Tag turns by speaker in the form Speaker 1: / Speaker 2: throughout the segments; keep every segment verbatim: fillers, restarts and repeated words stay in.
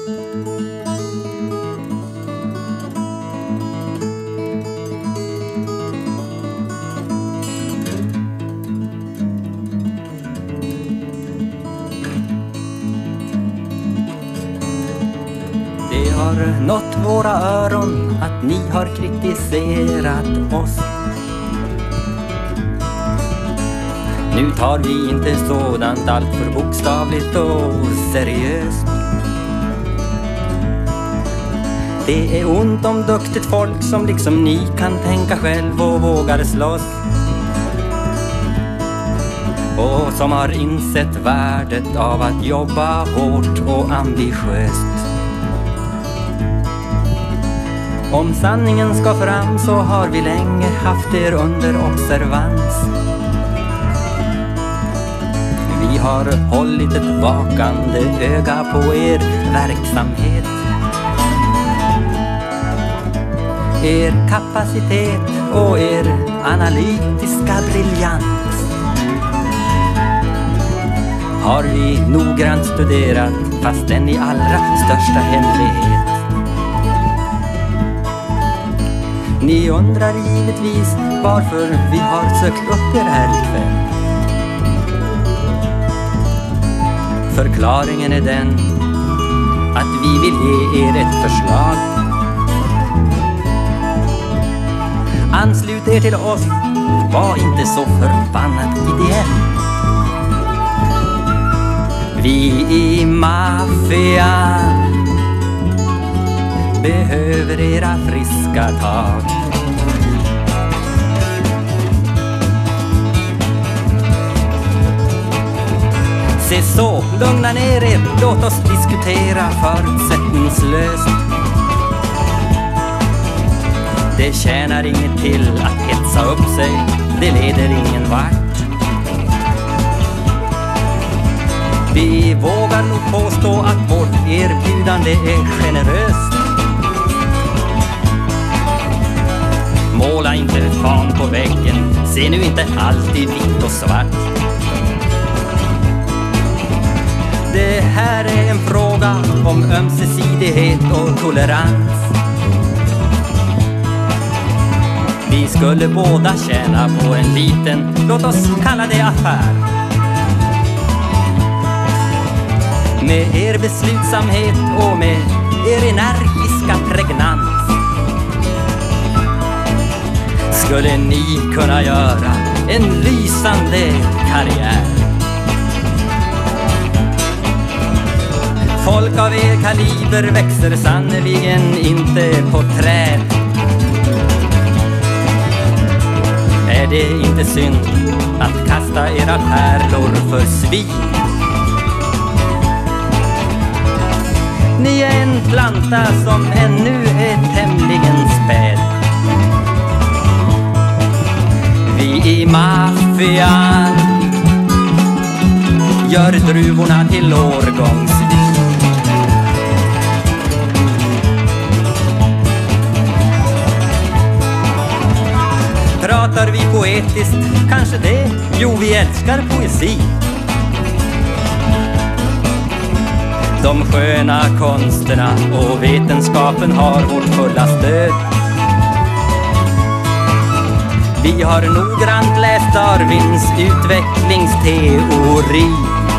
Speaker 1: Det har nått våra öron att ni har kritiserat oss. Nu tar vi inte sådant allt för bokstavligt och seriöst. Det är ont om duktigt folk som liksom ni kan tänka själv och vågar slåss. Och som har insett värdet av att jobba hårt och ambitiöst. Om sanningen ska fram så har vi länge haft er under observans. Vi har hållit ett vakande öga på er verksamhet. Er kapacitet och er analytiska briljans har vi noggrant studerat, fast den i allra största hemlighet. Ni undrar givetvis varför vi har sökt upp er här ikväll. Förklaringen är den att vi vill ge er ett förslag. Anslut er till oss, var inte så förbannat ideell. Vi i maffian behöver era friska tag. Se så, lugna ner er, låt oss diskutera förutsättningslöst. Det tjänar inget till att hetsa upp sig, det leder ingen vart. Vi vågar nog påstå att vårt erbjudande är generöst. Måla inte fan på väggen, se nu inte alltid vitt och svart. Det här är en fråga om ömsesidighet och tolerans. Vi skulle båda tjäna på en liten, låt oss kalla det affär. Med er beslutsamhet och med er energiska pregnans skulle ni kunna göra en lysande karriär. Folk av er kaliber växer sannoliken inte på träd. Är det inte synd att kasta era pärlor för svin? Ni är en planta som ännu är tämligen späd. Vi i maffian gör druvorna till årgångsvin. Pratar vi poetiskt, kanske det? Jo, vi älskar poesi. De sköna konsterna och vetenskapen har vårt fulla stöd. Vi har noggrant läst Darwins utvecklingsteori.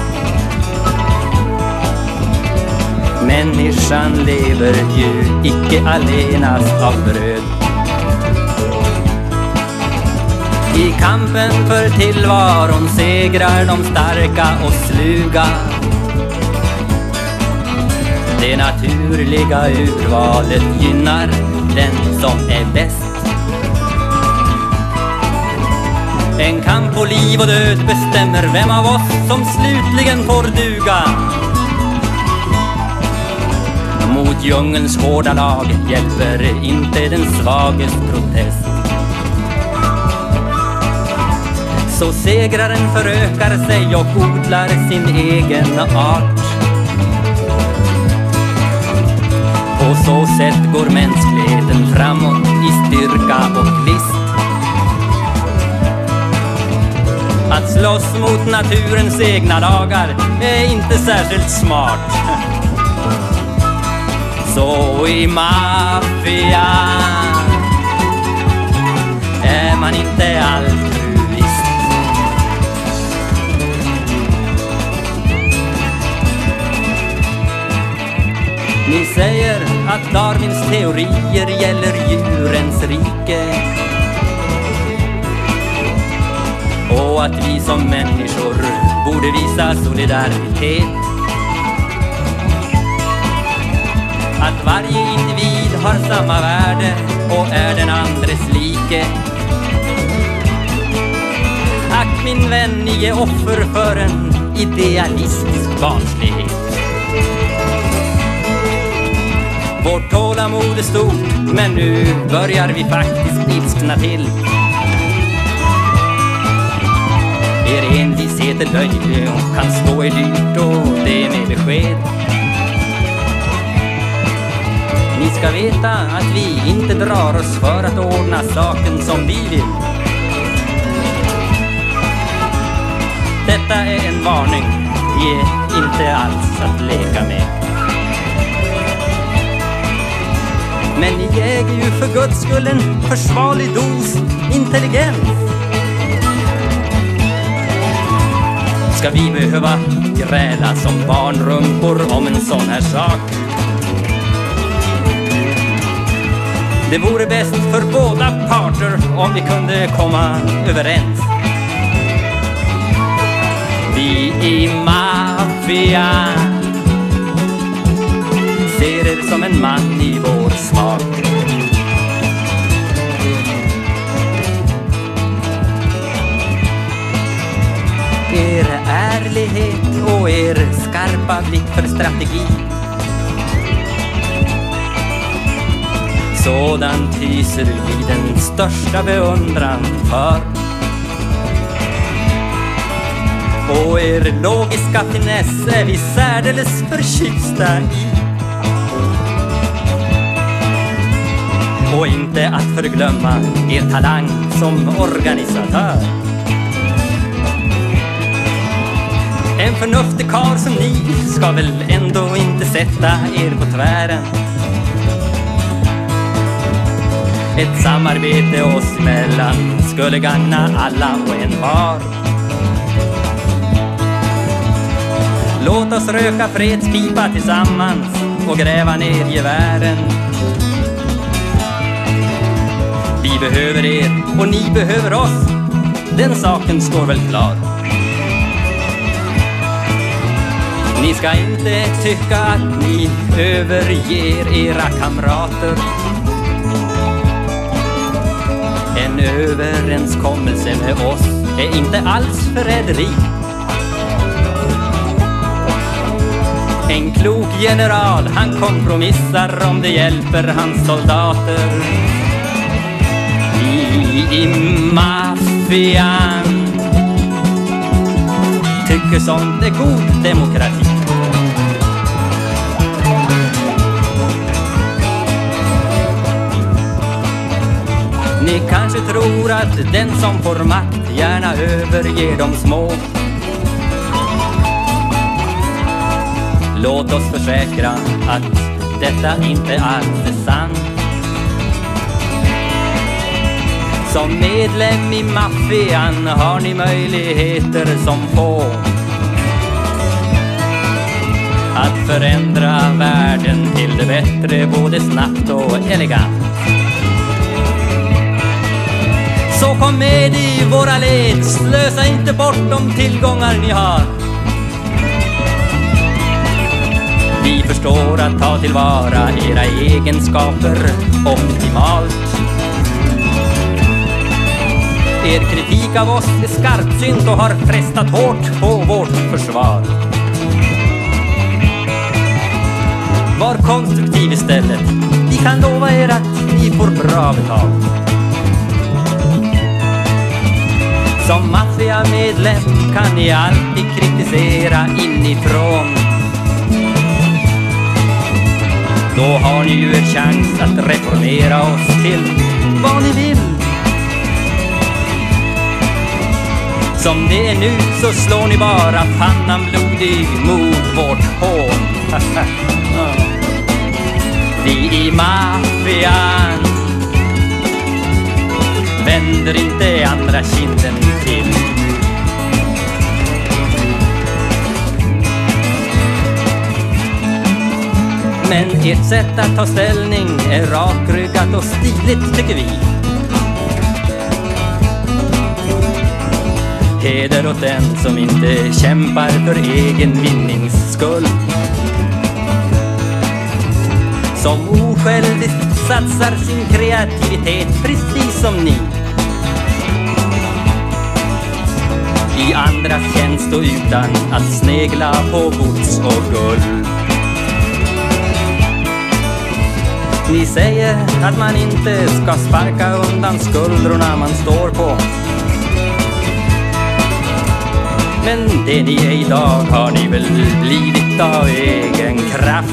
Speaker 1: Människan lever ju icke allenast av bröd. I kampen för tillvaron segrar de starka och sluga. Det naturliga urvalet gynnar den som är bäst. En kamp på liv och död bestämmer vem av oss som slutligen får duga. Mot djungelns hårda lag hjälper inte den svages protest. Så segraren förökar sig och odlar sin egen art. På så sätt går mänskligheten framåt i styrka och list. Att slåss mot naturens egna lagar är inte särskilt smart. Och i maffian är man inte altruist. Ni säger att Darwins teorier gäller djurens rike och att vi som människor borde visa solidaritet. Att varje individ har samma värde och är den andres like. Ack min vän, ni är offer för en idealistisk barnslighet. Vårt tålamod är stort, men nu börjar vi faktiskt ilskna till. Er envishet är löjlig och kan stå er dyrt, och det med besked. Ni ska veta att vi inte drar oss för att ordna saken som vi vill. Detta är en varning, vi är inte alls att leka med. Men ni äger ju för Guds skull en försvarlig dos intelligens. Ska vi behöva gräla som barnrumpor om en sån här sak? Det vore bäst för båda parter om vi kunde komma överens. Vi i maffian ser er som en man i vår smak. Er ärlighet och er skarpa blick för strategi, sådant hyser vi den största beundran för. Och er logiska finess är vi särdeles förtjusta i. Och inte att förglömma er talang som organisatör. En förnuftig karl som ni ska väl ändå inte sätta er på tvären. Ett samarbete oss emellan skulle gagna alla och en var. Låt oss röka fredspipa tillsammans och gräva ner gevären. Vi behöver er och ni behöver oss, den saken står väl klar. Ni ska inte tycka att ni överger era kamrater. En överenskommelse med oss är inte alls förräderi. En klok general, han kompromissar om det hjälper hans soldater. Vi i maffian tycker sånt är god demokrati. Ni kanske tror att den som får makt gärna överger de små. Låt oss försäkra att detta inte alls är sant. Som medlem i maffian har ni möjligheter som få att förändra världen till det bättre, både snabbt och elegant. Så kom med i våra led, slösa inte bort de tillgångar ni har. Vi förstår att ta tillvara era egenskaper optimalt. Er kritik av oss är skarpsynt och har frestat hårt på vårt försvar. Var konstruktiv istället. Vi kan lova er att ni får bra betalt. Som maffiamedlem kan ni alltid kritisera inifrån. Då har ni ju en chans att reformera oss till vad ni vill. Som det är nu så slår ni bara pannan blodig mot vårt hån. Vi i maffian vänder inte andra kinden till. Men ert sätt att ta ställning är rakryggat och stiligt, tycker vi. Heder åt den som inte kämpar för egen vinnings skull, som osjälviskt satsar sin kreativitet precis som ni, i andras tjänst och utan att snegla på gods och guld. Ni säger att man inte ska sparka undan skuldrorna man står på, men det ni är idag har ni väl blivit av egen kraft.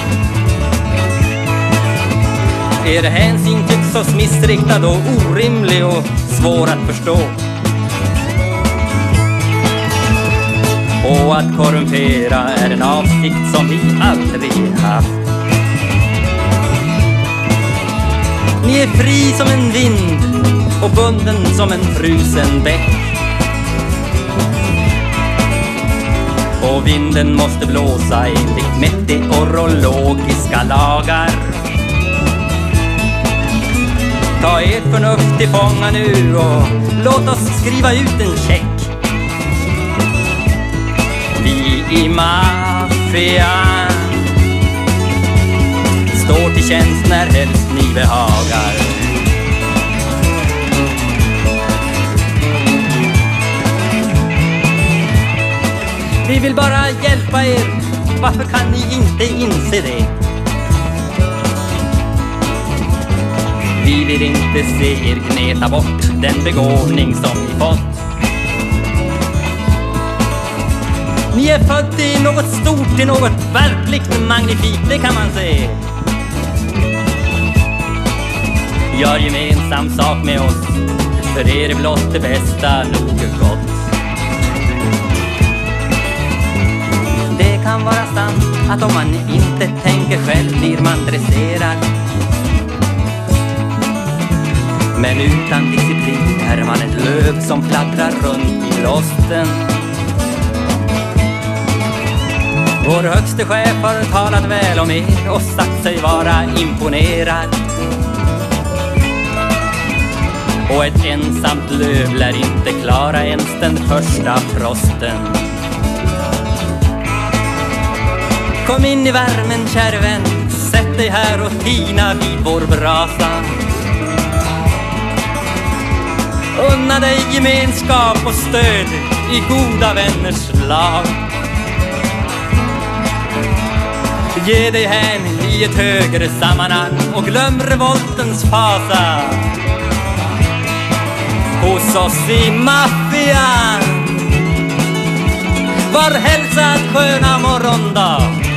Speaker 1: Er hänsyn tycks oss missriktad och orimlig och svår att förstå, och att korrumpera är en avsikt som vi aldrig haft. Ni är fri som en vind och bunden som en frusen bäck, och vinden måste blåsa enligt meteorologiska lagar. Ta ert förnuft till fånga nu och låt oss skriva ut en check. Vi i maffian står till tjänst när helst ni behagar. Vi vill bara hjälpa er, varför kan ni inte inse det? Vi vill inte se er gneta bort den begåvning som ni fått. Ni är född i något stort, i något verkligt magnifikt, det kan man se. Gör gemensam sak med oss, för er är blott det bästa nog gott. Det kan vara sant att om man inte tänker själv blir man dresserad, men utan disciplin är man ett löv som fladdrar runt i blåsten. Vår högste chef har talat väl om er och sagt sig vara imponerad, och ett ensamt löv lär inte klara ens den första frosten. Kom in i värmen, käre vän, sätt dig här och tina vid vår brasa. Unna dig gemenskap och stöd i goda vänners lag. Ge dig hän i ett högre sammanhang och glöm revoltens fasa. Hos oss i maffian var hälsad sköna morgondag.